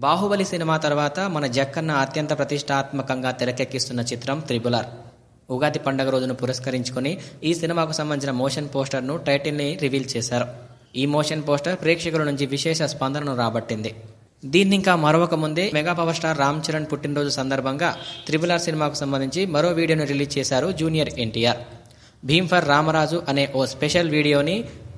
Baahubali cinema తర్వాత మన జక్కన్న అత్యంత ప్రతిష్టాత్మకంగా తెరకెక్కిస్తున్న చిత్రం త్రిబుల్ ఆర్. ఉగాది పండుగ రోజును పురస్కరించుకుని ఈ సినిమాకు సంబంధించిన మోషన్ పోస్టర్ను టైటిల్ని రివీల్ చేశారు. ఈ మోషన్ పోస్టర్ ప్రేక్షకుల నుంచి విశేష స్పందనను రాబట్టింది. దీన్ని ఇంకా మరొక ముందే mega power star Ram Charan పుట్టినరోజు సందర్భంగా త్రిబుల్ ఆర్ సినిమాకు సంబంధించి మరో వీడియోను రిలీజ్ చేశారు జూనియర్ ఎన్టీఆర్. భీమ్ ఫర్ రామరాజు అనే ఓ స్పెషల్ వీడియోని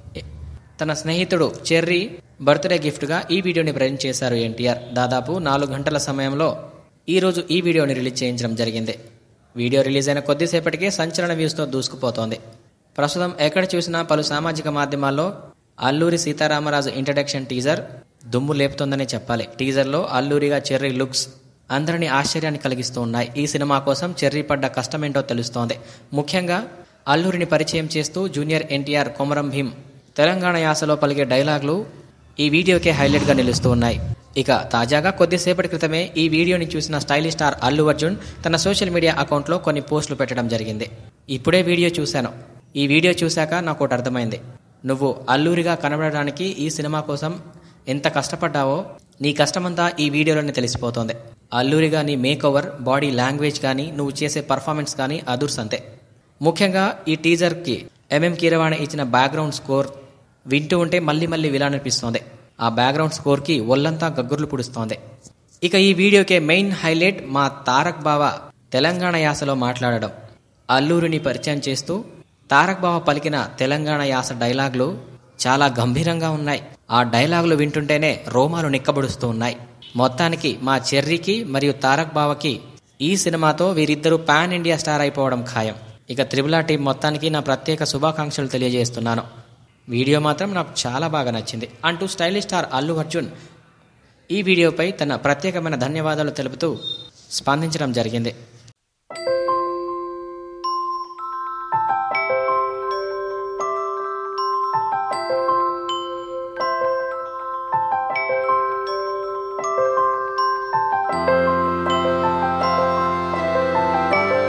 తన స్నేహితుడు చెర్రీ బర్త్డే గిఫ్ట్గా ఈ వీడియోని ప్రజెంట్ చేశారు ఎన్టీఆర్. దాదాపు 4 గంటల సమయంలో ఈరోజు ఈ వీడియోని రిలీజ్ చేయించడం జరిగింది. వీడియో రిలీజ్ అయిన కొద్దిసేపటికే సంచలన వ్యూస్తో దూసుకుపోతోంది. ప్రస్తుతం ఎక్కడ చూసినా పలు సామాజిక మాధ్యమాల్లో అల్లూరి సీతారామరాజు ఇంట్రడక్షన్ టీజర్ దుమ్ము లేపుతోందనే చెప్పాలి. టీజర్లో అల్లూరిగా చెర్రీ లుక్స్ అందరినీ ఆశ్చర్యాన్ని కలిగిస్తూ ఉన్నాయి. ఈ సినిమా కోసం చెర్రీ పడ్డ కష్టమేంటో తెలుస్తోంది. ముఖ్యంగా అల్లూరిని పరిచయం చేస్తూ జూనియర్ ఎన్టీఆర్ కొమరం భీమ్ తెలంగాణ యాసలో పలికే డైలాగులు ఈ వీడియోకే హైలైట్గా నిలుస్తూ ఉన్నాయి. ఇక తాజాగా కొద్దిసేపటి క్రితమే ఈ వీడియోని చూసిన స్టైలిష్ స్టార్ అల్లు అర్జున్ తన సోషల్ మీడియా అకౌంట్లో కొన్ని పోస్టులు పెట్టడం జరిగింది. ఇప్పుడే వీడియో చూశాను. ఈ వీడియో చూశాక నాకు ఒకటి అర్థమైంది. నువ్వు అల్లూరిగా కనబడడానికి ఈ సినిమా కోసం ఎంత కష్టపడ్డావో నీ కష్టమంతా ఈ వీడియోలోనే తెలిసిపోతోంది. అల్లూరిగా నీ మేకోవర్, బాడీ లాంగ్వేజ్ కానీ నువ్వు చేసే పర్ఫార్మెన్స్ కానీ అదుర్స్ అంతే. ముఖ్యంగా ఈ టీజర్కి ఎంఎం కీరవాణి ఇచ్చిన బ్యాక్గ్రౌండ్ స్కోర్ వింటూ ఉంటే మళ్ళీ మళ్ళీ వినాలనిపిస్తోంది. ఆ బ్యాక్గ్రౌండ్ స్కోర్కి ఒళ్ళంతా గగ్గుర్లు పుడుస్తోంది. ఇక ఈ వీడియోకే మెయిన్ హైలైట్ మా తారక్ బావ తెలంగాణ యాసలో మాట్లాడడం. అల్లూరిని పరిచయం చేస్తూ తారక్ బావ పలికిన తెలంగాణ యాస డైలాగులు చాలా గంభీరంగా ఉన్నాయి. ఆ డైలాగులు వింటుంటేనే రోమాలు నిక్కబడుస్తూ ఉన్నాయి. మొత్తానికి మా చెర్రీకి మరియు తారక్ బావకి ఈ సినిమాతో వీరిద్దరూ పాన్ ఇండియా స్టార్ అయిపోవడం ఖాయం. ఇక త్రిబుల్ ఆర్ టీం మొత్తానికి నా ప్రత్యేక శుభాకాంక్షలు తెలియజేస్తున్నాను. వీడియో మాత్రం నాకు చాలా బాగా నచ్చింది అంటూ స్టైలిష్ స్టార్ అల్లు అర్జున్ ఈ వీడియోపై తన ప్రత్యేకమైన ధన్యవాదాలు తెలుపుతూ స్పందించడం జరిగింది.